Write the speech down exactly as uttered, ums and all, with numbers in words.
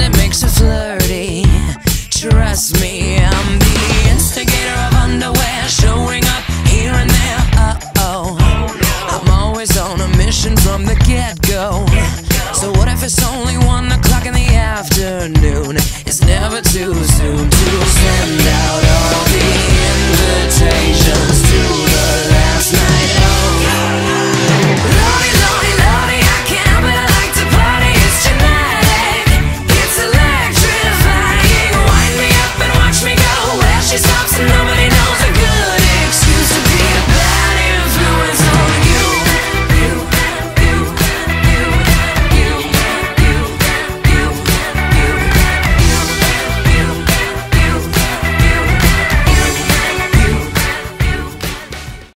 that makes her flirty. Trust me, I'm the instigator of underwear, showing up here and there. Uh-oh, I'm always on a mission from the get-go. So what if it's only one o'clock in the afternoon? It's never too soon to send out all the invitations to the last night. Oh, Lordy, Lordy, Lordy, I can't, but I like to party. It's genetic, it's electrifying. Wind me up and watch me go. Where she stops and nobody